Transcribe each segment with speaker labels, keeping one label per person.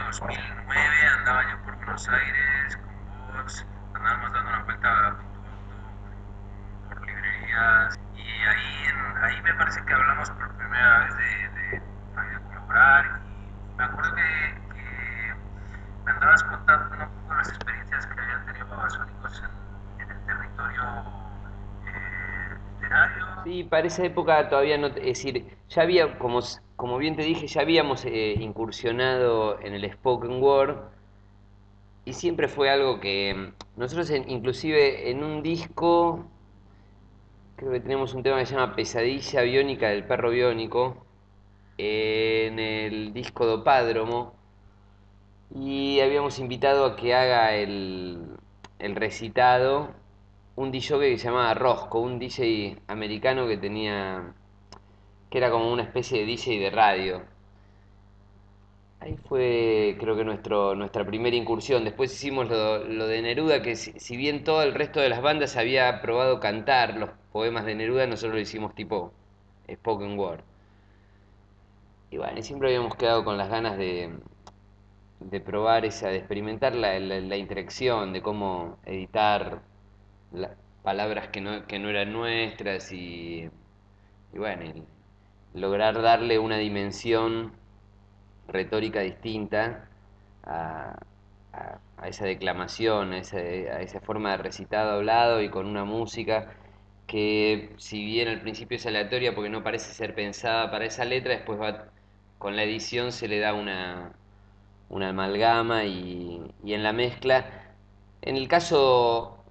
Speaker 1: 2009 andaba yo por Buenos Aires con vos, andábamos dando una vuelta con tu auto por librerías y ahí me parece que hablamos por primera vez de colaborar y me acuerdo que me andabas contando un poco las experiencias que habían tenido Babasónicos en el territorio literario.
Speaker 2: Sí, para esa época todavía no, es decir, ya había, como bien te dije, ya habíamos incursionado en el spoken word y siempre fue algo que nosotros inclusive en un disco, creo que tenemos un tema que se llama Pesadilla Biónica del Perro Biónico, en el disco Dopádromo, y habíamos invitado a que haga el recitado un DJ que se llamaba Rosco, un DJ americano que era como una especie de DJ de radio. Ahí fue, creo que nuestra primera incursión. Después hicimos lo de Neruda, que si bien todo el resto de las bandas había probado cantar los poemas de Neruda, nosotros lo hicimos tipo spoken word. Y bueno, siempre habíamos quedado con las ganas de probar de experimentar la interacción, de cómo editar palabras que no eran nuestras y bueno, lograr darle una dimensión retórica distinta a, a esa declamación, a esa forma de recitado hablado y con una música que si bien al principio es aleatoria porque no parece ser pensada para esa letra, después con la edición se le da una amalgama y en la mezcla. En el caso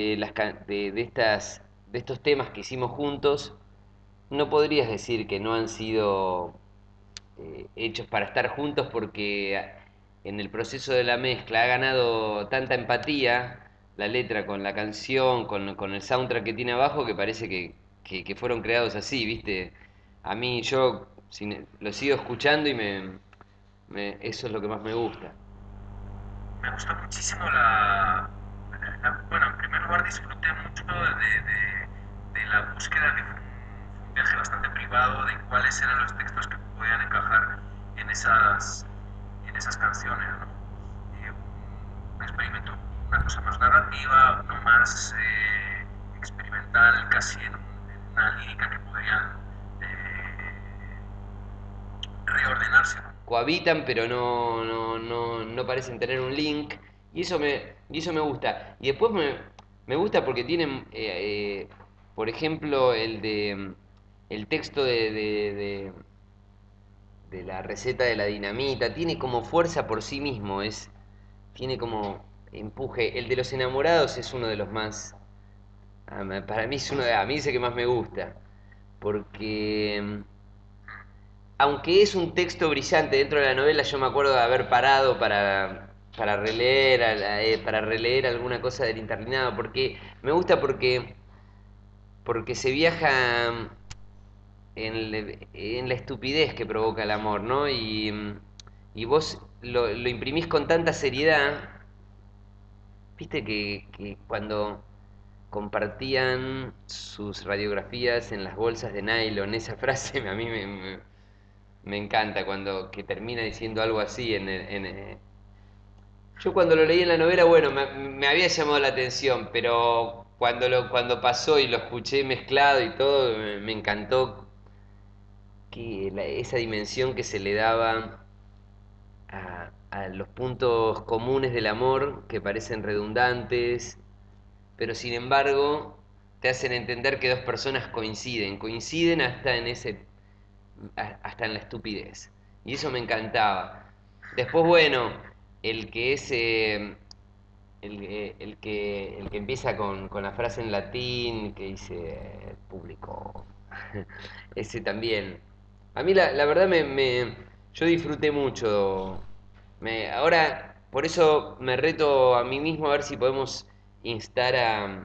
Speaker 2: de estos temas que hicimos juntos, no podrías decir que no han sido hechos para estar juntos porque en el proceso de la mezcla ha ganado tanta empatía la letra con la canción, con el soundtrack que tiene abajo, que parece que fueron creados así, ¿viste? A mí lo sigo escuchando y eso es lo que más me gusta.
Speaker 1: Me gustó muchísimo bueno, en primer lugar disfruté mucho de la búsqueda, que fue un viaje bastante privado, de cuáles eran los textos que podían encajar en en esas canciones, ¿no? Un experimento, una cosa más narrativa, uno más experimental, casi en una lírica que podrían reordenarse, ¿no?
Speaker 2: Cohabitan, pero no parecen tener un link, y eso me gusta. Y después me gusta porque tienen, por ejemplo, el texto de la receta de la dinamita, tiene como fuerza por sí mismo, tiene como empuje. El de los enamorados es uno de los más, para mí a mí es el que más me gusta, porque aunque es un texto brillante dentro de la novela, yo me acuerdo de haber parado para releer alguna cosa del internado, porque me gusta porque se viaja en la estupidez que provoca el amor, ¿no? Y vos lo imprimís con tanta seriedad, viste que cuando compartían sus radiografías en las bolsas de nylon, esa frase a mí me encanta cuando que termina diciendo algo así yo cuando lo leí en la novela, bueno, me había llamado la atención, pero cuando pasó y lo escuché mezclado y todo, me encantó esa dimensión que se le daba a los puntos comunes del amor que parecen redundantes, pero sin embargo te hacen entender que dos personas coinciden hasta en la estupidez. Y eso me encantaba. Después, bueno, el que es el que empieza con la frase en latín que dice público. Ese también. A mí la verdad yo disfruté mucho. Ahora, por eso me reto a mí mismo a ver si podemos instar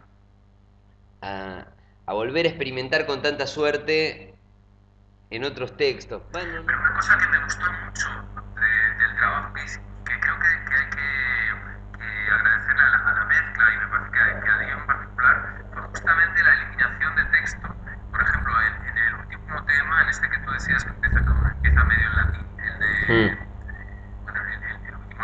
Speaker 2: a, a volver a experimentar con tanta suerte en otros textos. Bueno,
Speaker 1: Pero una cosa que me gustó mucho del trabajo que hice, que creo que hay que agradecerle a la mezcla, y me parece que a Dio en particular, fue justamente la eliminación de texto. Por ejemplo, en el último tema, en este que tú decías que empieza medio en latín, el de
Speaker 2: mm,
Speaker 1: bueno, el último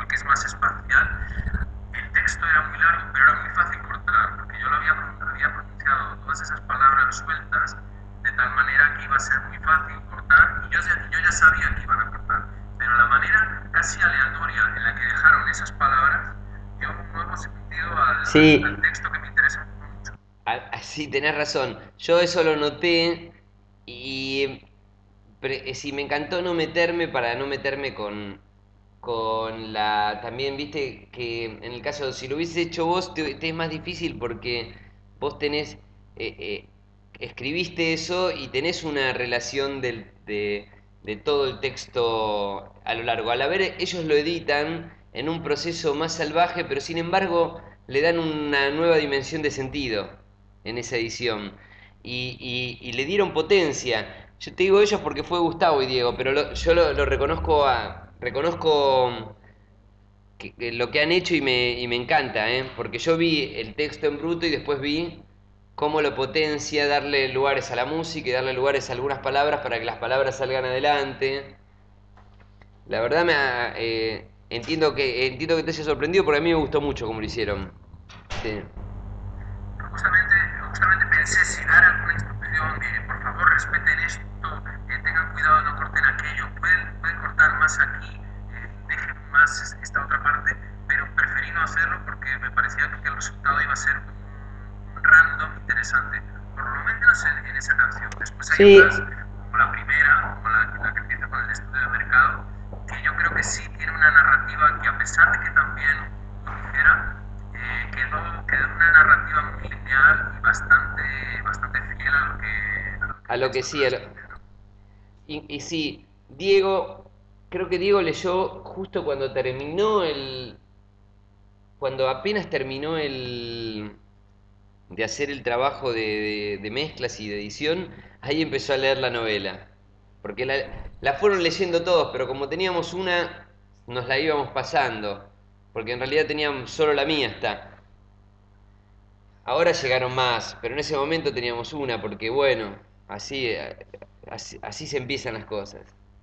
Speaker 1: sabía que iban a cortar, pero la manera casi aleatoria en la que dejaron esas palabras dio un nuevo sentido al
Speaker 2: Sí,
Speaker 1: texto que me interesa mucho.
Speaker 2: sí, tenés razón. Yo eso lo noté y sí, me encantó no meterme para no meterme con la... También, viste, que en el caso, si lo hubieses hecho vos, te es más difícil porque vos tenés... escribiste eso y tenés una relación de todo el texto a lo largo. Al haber, ellos lo editan en un proceso más salvaje, pero sin embargo le dan una nueva dimensión de sentido en esa edición. Y le dieron potencia. Yo te digo ellos porque fue Gustavo y Diego, pero yo lo reconozco reconozco que lo que han hecho y me encanta, ¿eh? Porque yo vi el texto en bruto y después vi cómo lo potencia darle lugares a la música y darle lugares a algunas palabras para que las palabras salgan adelante. La verdad entiendo que te haya sorprendido porque a mí me gustó mucho cómo lo hicieron. Sí.
Speaker 1: Justamente, justamente pensé si dar alguna instrucción de por favor respeten esto, tengan cuidado, no corten aquello, pueden cortar más aquí, dejen más esta otra parte, pero preferí no hacerlo porque me parecía que el resultado iba a ser un random interesante, por lo menos en esa canción. Después hay
Speaker 2: Sí,
Speaker 1: otras, como la primera, como la que empieza con el estudio de mercado, que yo creo que sí tiene una narrativa que a pesar de que también lo dijera, quedó una narrativa muy lineal y bastante fiel a lo que
Speaker 2: a
Speaker 1: el
Speaker 2: lo que
Speaker 1: texto
Speaker 2: sí.
Speaker 1: corresponde, ¿no?
Speaker 2: Y sí, creo que Diego leyó justo cuando terminó cuando apenas terminó de hacer el trabajo de mezclas y de edición, ahí empezó a leer la novela. Porque la fueron leyendo todos, pero como teníamos una, nos la íbamos pasando. Porque en realidad teníamos solo la mía hasta. Ahora llegaron más, pero en ese momento teníamos una, porque bueno, así se empiezan las cosas.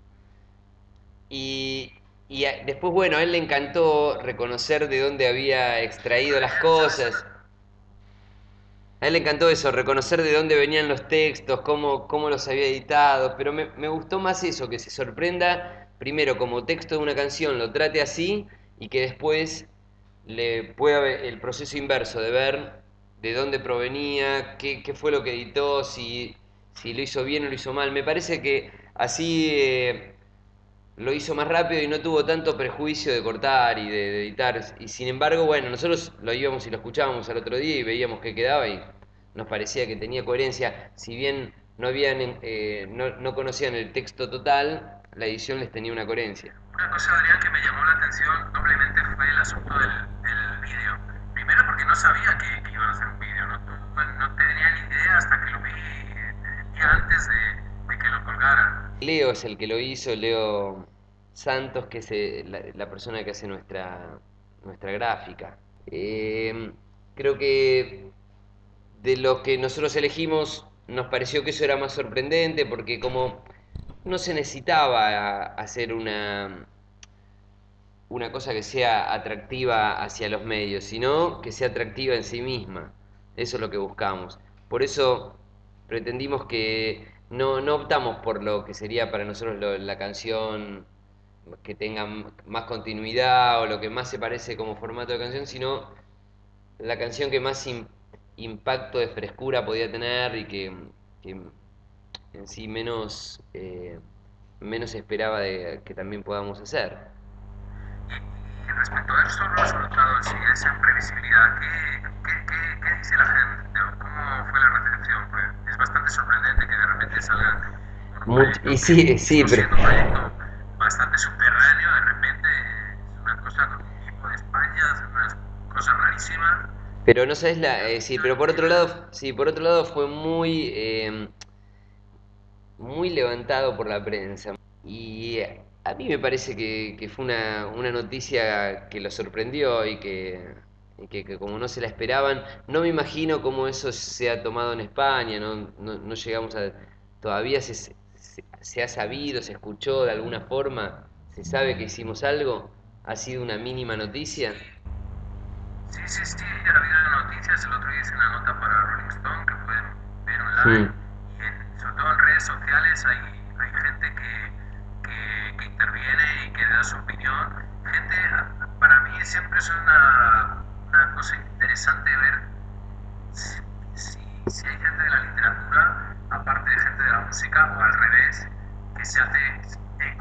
Speaker 2: Y, después, bueno, a él le encantó reconocer de dónde había extraído las
Speaker 1: ¿Sabes
Speaker 2: cosas.
Speaker 1: una?
Speaker 2: A él le encantó eso, reconocer de dónde venían los textos, cómo los había editado, pero me gustó más eso, que se sorprenda primero como texto de una canción, lo trate así y que después le pueda ver el proceso inverso de ver de dónde provenía, qué fue lo que editó, si lo hizo bien o lo hizo mal. Me parece que así lo hizo más rápido y no tuvo tanto prejuicio de cortar y de editar. Y sin embargo, bueno, nosotros lo íbamos y lo escuchábamos al otro día y veíamos que quedaba y nos parecía que tenía coherencia. Si bien no conocían el texto total, la edición les tenía una coherencia.
Speaker 1: Una cosa, Adrián, que me llamó la atención doblemente fue el asunto del vídeo. Primero porque no sabía que iban a hacer un vídeo, no tenía ni idea hasta que lo vi el día antes de que lo colgaran.
Speaker 2: Leo es el que lo hizo, Leo Santos, que es la persona que hace nuestra gráfica. Creo que de lo que nosotros elegimos nos pareció que eso era más sorprendente porque como no se necesitaba hacer una cosa que sea atractiva hacia los medios, sino que sea atractiva en sí misma. Eso es lo que buscamos. Por eso pretendimos que no optamos por lo que sería para nosotros la canción que tenga más continuidad o lo que más se parece como formato de canción, sino la canción que más impacto de frescura podía tener y que en sí menos esperaba que también podamos hacer.
Speaker 1: Y respecto a eso, ¿no has notado en sí esa previsibilidad? ¿Qué dice la gente? ¿O cómo fue la recepción? Pues es bastante sorprendente que de repente salgan con un
Speaker 2: Y
Speaker 1: proyecto que,
Speaker 2: sí, sí,
Speaker 1: mismo siendo un proyecto bastante subterráneo, de repente es una cosa con un tipo de España, es unas cosas rarísimas.
Speaker 2: pero no sabes sí,
Speaker 1: Yo
Speaker 2: pero por otro
Speaker 1: entiendo.
Speaker 2: lado, sí, por otro lado fue muy levantado por la prensa. Y a mí me parece que fue una noticia que lo sorprendió y que como no se la esperaban, no me imagino cómo eso se ha tomado en España, no llegamos a... Todavía se ha sabido, se escuchó de alguna forma, se sabe que hicimos algo, ha sido una mínima noticia.
Speaker 1: Sí, ha habido noticias. El otro día hice una nota para Rolling Stone que pueden ver online.
Speaker 2: Mm.
Speaker 1: Y sobre todo en redes sociales hay gente que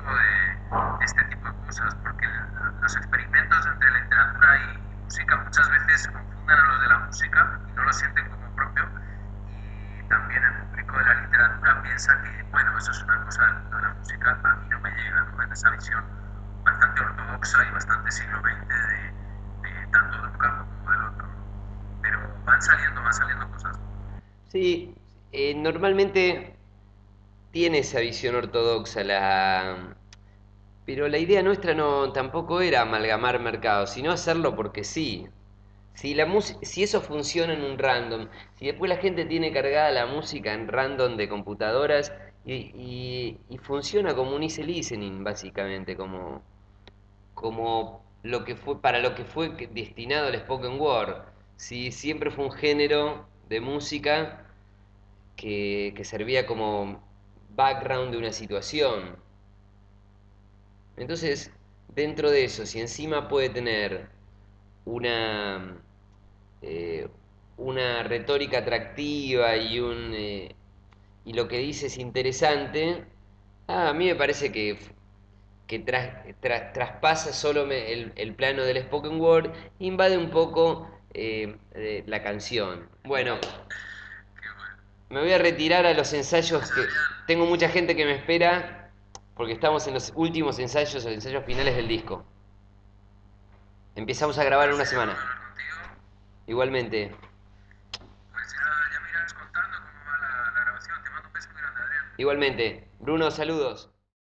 Speaker 1: de este tipo de cosas, porque los experimentos entre literatura y música muchas veces confunden a los de la música y no lo sienten como propio, y también el público de la literatura piensa que, bueno, eso es una cosa del mundo de la música, a mí no me llega, ¿no? En esa visión bastante ortodoxa y bastante siglo XX de tanto de un campo como del otro, ¿no? Pero van saliendo cosas.
Speaker 2: Sí, normalmente tiene esa visión ortodoxa, pero la idea nuestra no tampoco era amalgamar mercados, sino hacerlo porque sí. Si eso funciona en un random, si después la gente tiene cargada la música en random de computadoras y funciona como un easy listening, básicamente, como lo que fue, para lo que fue destinado el spoken word. Si siempre fue un género de música que servía como background de una situación. Entonces, dentro de eso, si encima puede tener una, eh, una retórica atractiva y lo que dice es interesante, a mí me parece que traspasa solo el plano del spoken word, invade un poco la canción. Bueno, me voy a retirar a los ensayos
Speaker 1: Pues
Speaker 2: que
Speaker 1: Adrián,
Speaker 2: tengo mucha gente que me espera porque estamos en los últimos ensayos o ensayos finales del disco. Empezamos a
Speaker 1: un
Speaker 2: grabar en una
Speaker 1: placer
Speaker 2: semana.
Speaker 1: hablar contigo.
Speaker 2: Igualmente.
Speaker 1: Pues ya me irás contando cómo va la grabación. Te mando un beso muy grande, Adrián.
Speaker 2: Igualmente. Bruno, saludos.